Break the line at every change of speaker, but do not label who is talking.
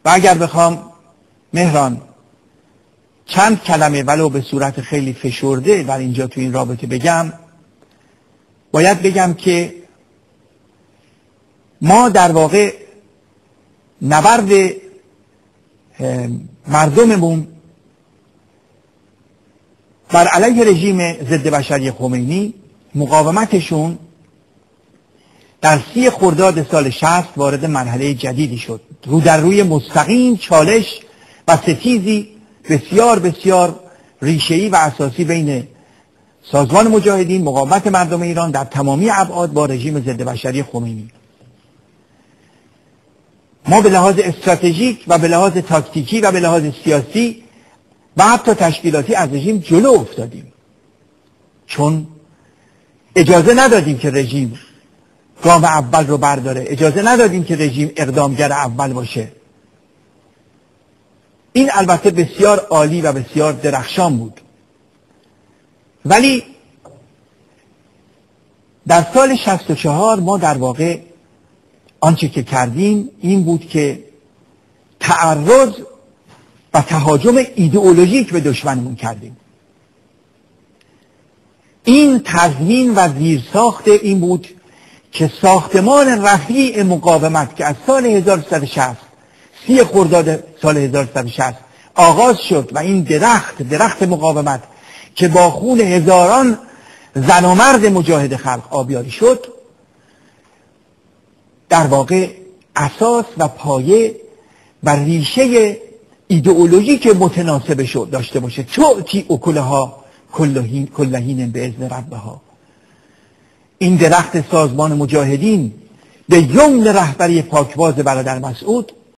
و اگر بخوام مهران چند کلمه ولو به صورت خیلی فشرده بر اینجا تو این رابطه بگم، باید بگم که ما در واقع نبرد مردممون بر علیه رژیم ضد بشری خمینی، مقاومتشون در 30 خرداد سال 60 وارد مرحله جدیدی شد، رو در روی مستقیم چالش و ستیزی بسیار بسیار ریشه‌ای و اساسی بین سازمان مجاهدین، مقاومت مردم ایران در تمامی ابعاد با رژیم ضد بشری خمینی. ما به لحاظ استراتژیک و به لحاظ تاکتیکی و به لحاظ سیاسی و حتی تشکیلاتی از رژیم جلو افتادیم، چون اجازه ندادیم که رژیم گام اول رو برداره، اجازه ندادیم که رژیم اقدامگر اول باشه. این البته بسیار عالی و بسیار درخشان بود، ولی در سال 64 ما در واقع آنچه که کردیم این بود که تعرض و تهاجم ایدئولوژیک به دشمنمون کردیم. این تضمین و زیرساخت این بود که ساختمان رفیع مقاومت که از سال 1360 30 خرداد سال 1360 آغاز شد و این درخت مقاومت که با خون هزاران زن و مرد مجاهد خلق آبیاری شد، در واقع اساس و پایه و ریشه ایدئولوژیک متناسب داشته باشه. تؤتی اکلها کلهین به اذن ربها. این درخت سازمان مجاهدین به یمن رهبری پاکباز برادر مسعود